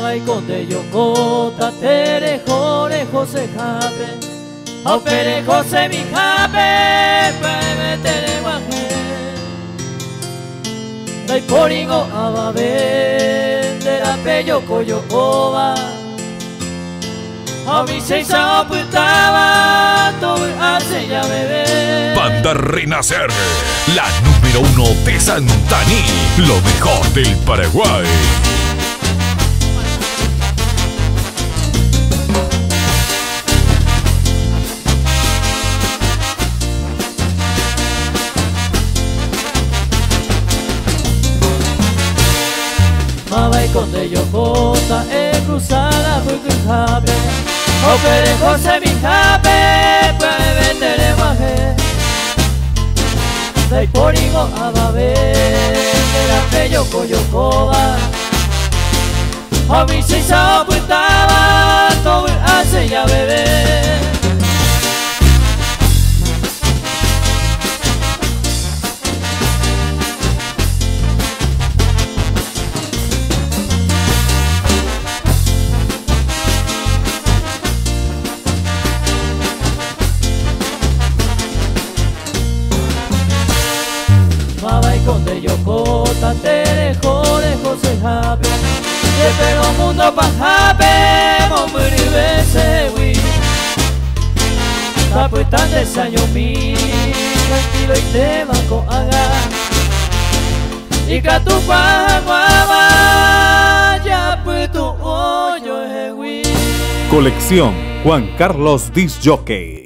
Mabai conde yokota tere jore José Jape Aupere José mi Jape Puebe tere guaje Dai poringo ababe De la pello coyo ova A mi seisa oputaba Todo hace ya bebé. Banda Renacer, la número 1 de Santaní, lo mejor del Paraguay. Mabai conde yokota cruzada fue Jape Opere José mi Jape Puebe tere guaje Dai poringo ababe De la pello coyo coba A mi seisa oputaba Todo hace ya bebé. Mabai conde yokota tere jore José Jape Te pego mundo pa Jape Momuri bese wi Tapu tan desaño mi Tranquilo y te banco haga Y que tu guava Ya puto hoyo wi. Colección Juan Carlos Disc Jockey.